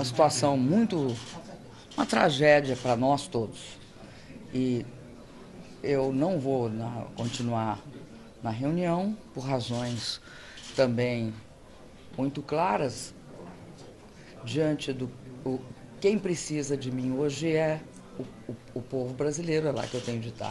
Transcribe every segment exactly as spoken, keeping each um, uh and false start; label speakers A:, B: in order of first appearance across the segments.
A: situação muito, uma tragédia para nós todos. E eu não vou na, continuar na reunião por razões também muito claras. Diante do o, quem precisa de mim hoje é o, o, o povo brasileiro, é lá que eu tenho de estar.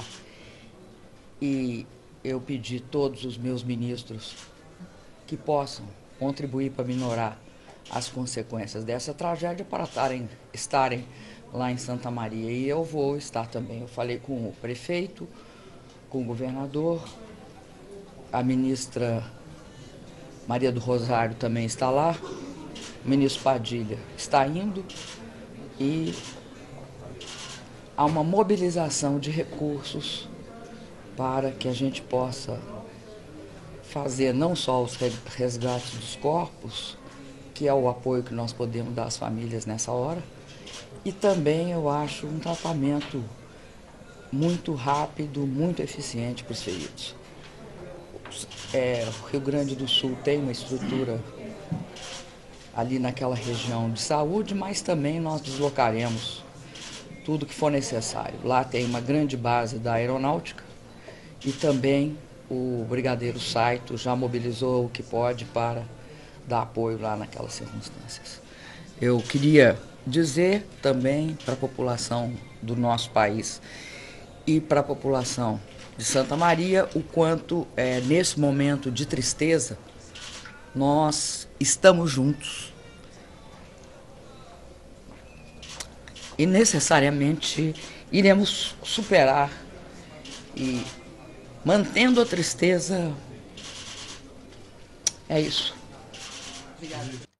A: E eu pedi a todos os meus ministros que possam contribuir para minorar as consequências dessa tragédia para estarem, estarem lá em Santa Maria. E eu vou estar também. Eu falei com o prefeito, com o governador, a ministra Maria do Rosário também está lá, o ministro Padilha está indo e há uma mobilização de recursos para que a gente possa fazer não só os resgates dos corpos, que é o apoio que nós podemos dar às famílias nessa hora, e também eu acho um tratamento muito rápido, muito eficiente para os feridos. É, o Rio Grande do Sul tem uma estrutura ali naquela região de saúde, mas também nós deslocaremos tudo que for necessário. Lá tem uma grande base da aeronáutica e também o Brigadeiro Saito já mobilizou o que pode para dar apoio lá naquelas circunstâncias. Eu queria dizer também para a população do nosso país e para a população de Santa Maria o quanto, é, nesse momento de tristeza, nós estamos juntos e necessariamente iremos superar, e mantendo a tristeza, é isso.
B: Obrigada.